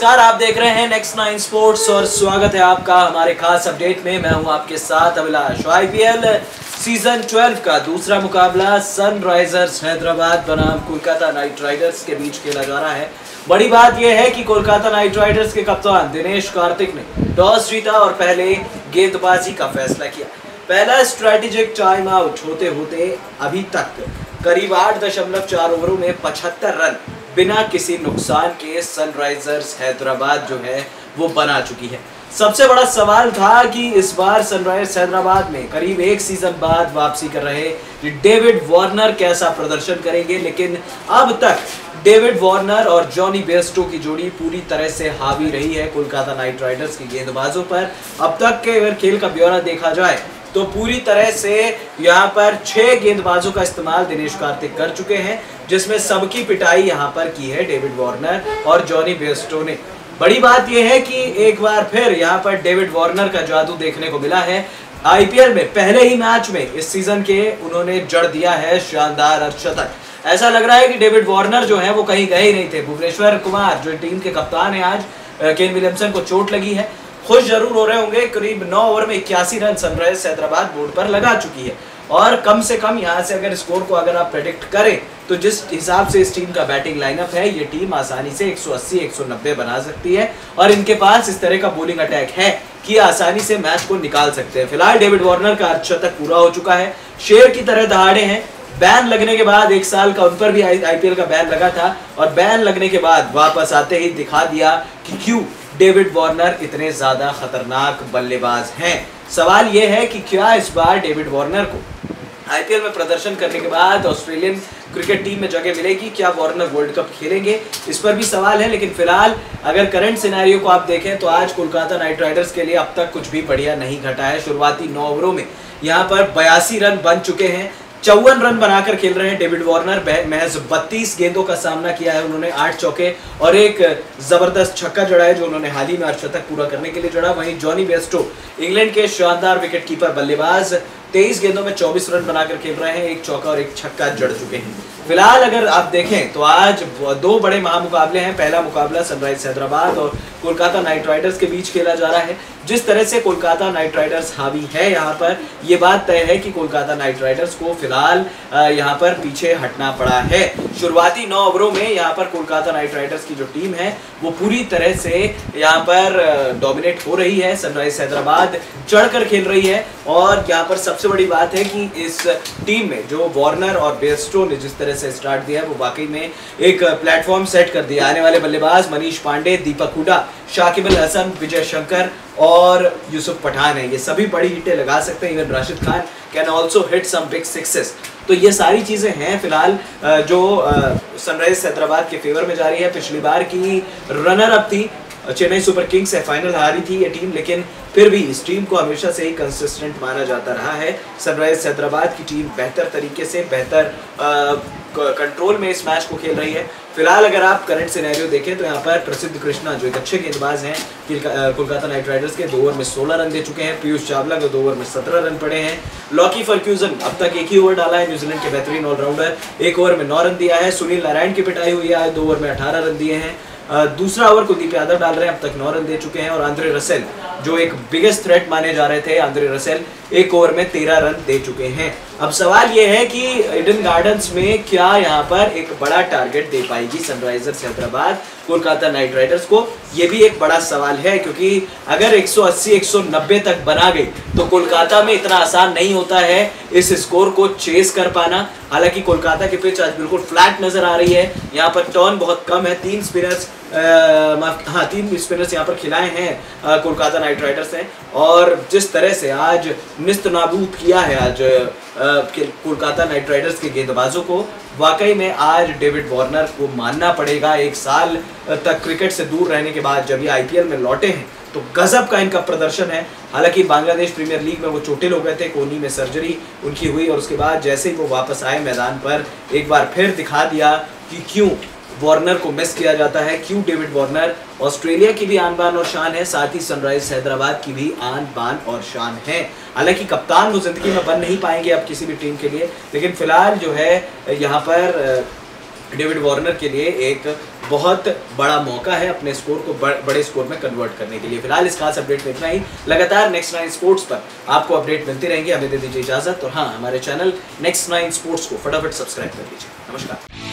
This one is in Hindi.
नमस्कार, आप देख रहे हैं नेक्स्ट 9 स्पोर्ट्स और स्वागत है आपका हमारे खास अपडेट में। मैं हूं आपके साथ अभिलाष। आईपीएल सीजन 12 का दूसरा मुकाबला सनराइजर्स हैदराबाद बनाम कोलकाता नाइट राइडर्स के बीच खेला जा रहा है। बड़ी बात यह है कि कोलकाता नाइट राइडर्स के कप्तान दिनेश कार्तिक ने टॉस जीता और पहले गेंदबाजी का फैसला किया। पहला स्ट्रेटेजिक टाइम आउट होते होते अभी तक करीब 8.4 ओवरों में 75 रन बिना किसी नुकसान के सनराइजर्स हैदराबाद जो है वो बना चुकी है। सबसे बड़ा सवाल था कि इस बार सनराइजर्स हैदराबाद में करीब एक सीजन बाद वापसी कर रहे डेविड वार्नर कैसा प्रदर्शन करेंगे, लेकिन अब तक डेविड वार्नर और जॉनी बेयरस्टो की जोड़ी पूरी तरह से हावी रही है कोलकाता नाइट राइडर्स के गेंदबाजों पर। अब तक के अगर खेल का ब्यौरा देखा जाए तो पूरी तरह से यहाँ पर 6 गेंदबाजों का इस्तेमाल दिनेश कार्तिक कर चुके हैं, जिसमें सबकी पिटाई यहाँ पर की है डेविड वार्नर और जॉनी बेयरस्टो ने। बड़ी बात यह है कि एक बार फिर यहाँ पर डेविड वार्नर का जादू देखने को मिला है। आईपीएल में पहले ही मैच में इस सीजन के उन्होंने जड़ दिया है शानदार अर्धशतक। ऐसा लग रहा है कि डेविड वार्नर जो है वो कहीं गए ही नहीं थे। भुवनेश्वर कुमार जो टीम के कप्तान है, आज केन विलियमसन को चोट लगी है, खुश जरूर हो रहे होंगे। करीब 9 ओवर में 81 रन सनराइजर्स हैदराबाद बोर्ड पर लगा चुकी है और कम से कम यहाँ से अगर स्कोर को अगर आप प्रेडिक्ट करें तो जिस हिसाब से इस टीम का बैटिंग लाइनअप है, ये टीम आसानी से 180-190 बना सकती है और इनके पास इस तरह का बॉलिंग अटैक है कि आसानी से मैच को निकाल सकते हैं। फिलहाल डेविड वार्नर का अर्धशतक पूरा हो चुका है, शेर की तरह दहाड़े हैं। बैन लगने के बाद 1 साल का उन पर भी आईपीएल का बैन लगा था और बैन लगने के बाद वापस आते ही दिखा दिया कि क्यों डेविड वार्नर इतने ज्यादा खतरनाक बल्लेबाज हैं। सवाल यह है कि क्या इस बार डेविड वार्नर को आईपीएल में प्रदर्शन करने के बाद ऑस्ट्रेलियन क्रिकेट टीम में जगह मिलेगी? क्या वार्नर वर्ल्ड कप खेलेंगे? इस पर भी सवाल है। लेकिन फिलहाल अगर करंट सिनेरियो को आप देखें तो आज कोलकाता नाइट राइडर्स के लिए अब तक कुछ भी बढ़िया नहीं घटा है। शुरुआती 9 ओवरों में यहाँ पर 82 रन बन चुके हैं, 54 रन बनाकर खेल रहे हैं डेविड वार्नर। महज 32 गेंदों का सामना किया है उन्होंने, 8 चौके और एक जबरदस्त छक्का जड़ा है जो उन्होंने हाल ही में अर्धशतक पूरा करने के लिए जड़ा। वहीं जॉनी बेयरस्टो इंग्लैंड के शानदार विकेटकीपर बल्लेबाज 23 गेंदों में 24 रन बनाकर खेल रहे हैं, 1 चौका और 1 छक्का जड़ चुके हैं। फिलहाल अगर आप देखें तो आज 2 बड़े महामुकाबले हैं। पहला मुकाबला सनराइजर्स हैदराबाद और कोलकाता नाइट राइडर्स के बीच खेला जा रहा है। जिस तरह से कोलकाता नाइट राइडर्स हावी है यहाँ पर, ये बात तय है कि कोलकाता नाइट राइडर्स को फिलहाल यहाँ पर पीछे हटना पड़ा है। शुरुआती 9 ओवरों में यहाँ पर कोलकाता नाइट राइडर्स की जो टीम है वो पूरी तरह से यहाँ पर डोमिनेट हो रही है। सनराइजर्स हैदराबाद चढ़कर खेल रही है और यहाँ पर सबसे बड़ी बात है कि इस टीम में जो वार्नर और बेयरस्टो ने जिस तरह से स्टार्ट दिया है वो वाकई में एक प्लेटफॉर्म सेट कर दिया। आने वाले बल्लेबाज मनीष पांडे, दीपक हुडा, शाकिब अल हसन, विजय शंकर और यूसुफ पठान है, ये सभी बड़ी हिटें लगा सकते हैं। Even Rashid Khan can also hit some big sixes. तो ये सारी चीज़ें हैं फिलहाल जो सनराइजर्स हैदराबाद के फेवर में जा रही है। पिछली बार की रनर अप थी चेन्नई सुपर किंग्स से, फाइनल हारी थी ये टीम, लेकिन फिर भी इस टीम को हमेशा से ही कंसिस्टेंट माना जाता रहा है। सनराइजर्स हैदराबाद की टीम बेहतर तरीके से, बेहतर कंट्रोल में इस मैच को खेल रही है। फिलहाल अगर आप करंट सिनेरियो देखें तो यहाँ पर प्रसिद्ध कृष्णा जो एक अच्छे गेंदबाज हैं कोलकाता नाइट राइडर्स के, 2 ओवर में 16 रन दे चुके हैं। पीयूष चावला को 2 ओवर में 17 रन पड़े हैं। लॉकी फर्ग्यूसन अब तक 1 ही ओवर डाला है, न्यूजीलैंड के बेहतरीन ऑलराउंडर, 1 ओवर में 9 रन दिया है। सुनील नारायण की पिटाई हुई है, 2 ओवर में 18 रन दिए हैं। दूसरा ओवर कुलदीप यादव डाल रहे हैं, अब तक 9 रन दे चुके हैं। और आंद्रे रसेल जो एक बिगेस्ट थ्रेट माने जा रहे थे, आंद्रे रसेल 1 ओवर में 13 रन दे चुके हैं। अब सवाल ये है कि ईडन गार्डन्स में क्या यहाँ पर एक बड़ा टारगेट दे पाएगी Sunrisers Hyderabad Kolkata Knight Riders को? ये भी एक बड़ा सवाल है, क्योंकि अगर 180-190 तक बना गई तो कोलकाता में इतना आसान नहीं होता है इस स्कोर को चेस कर पाना। हालांकि कोलकाता की पिच आज बिल्कुल फ्लैट नजर आ रही है, यहाँ पर टर्न बहुत कम है। 3 स्पिनर्स यहाँ पर खिलाए हैं कोलकाता नाइट राइडर्स ने, और जिस तरह से आज निस्त नाबूद किया है आज कोलकाता नाइट राइडर्स के गेंदबाजों को, वाकई में आज डेविड वार्नर को मानना पड़ेगा। 1 साल तक क्रिकेट से दूर रहने के बाद जब ये आईपीएल में लौटे हैं तो गजब का इनका प्रदर्शन है। हालांकि बांग्लादेश प्रीमियर लीग में वो चोटिल हो गए थे, कोहनी में सर्जरी उनकी हुई और उसके बाद जैसे ही वो वापस आए मैदान पर, एक बार फिर दिखा दिया कि क्यों वार्नर को मिस किया जाता है, क्यों डेविड वार्नर ऑस्ट्रेलिया की भी आन बान और शान है, साथ ही सनराइजर्स हैदराबाद की भी आन बान और शान है। हालांकि कप्तान वो जिंदगी में बन नहीं पाएंगे अब किसी भी टीम के लिए, लेकिन फिलहाल जो है यहाँ पर डेविड वार्नर के लिए एक बहुत बड़ा मौका है अपने स्कोर को बड़े स्कोर में कन्वर्ट करने के लिए। फिलहाल इस खास अपडेट में इतना ही। लगातार नेक्स्ट 9 स्पोर्ट्स पर आपको अपडेट मिलती रहेंगी। हमें दे दीजिए इजाजत और हाँ, हमारे चैनल नेक्स्ट 9 स्पोर्ट्स को फटाफट सब्सक्राइब कर लीजिए। नमस्कार।